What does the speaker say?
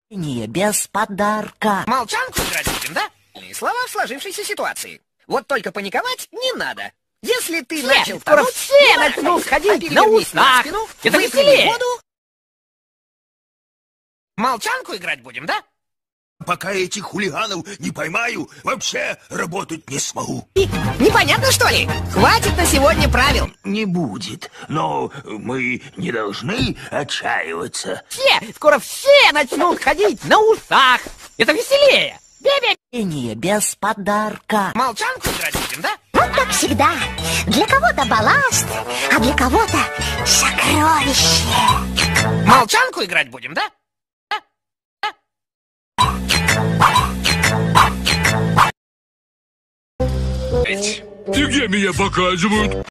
Не без подарка. Молчанку играть будем, да? И слова в сложившейся ситуации. Вот только паниковать не надо. Если ты начал скоро тонуть, все не начнут барахтайся, ходить а на перевернись усах. спину, Это выпрыгни в веселее. воду. Молчанку играть будем, да? Пока этих хулиганов не поймаю, вообще работать не смогу. Непонятно, что ли? Хватит на сегодня правил. Не будет, но мы не должны отчаиваться. Скоро все начнут ходить на усах. Это веселее. Не без подарка. Молчанку играть будем, да? Вот как всегда. Для кого-то балласт, а для кого-то сокровище. Молчанку играть будем, да? И где меня показывают?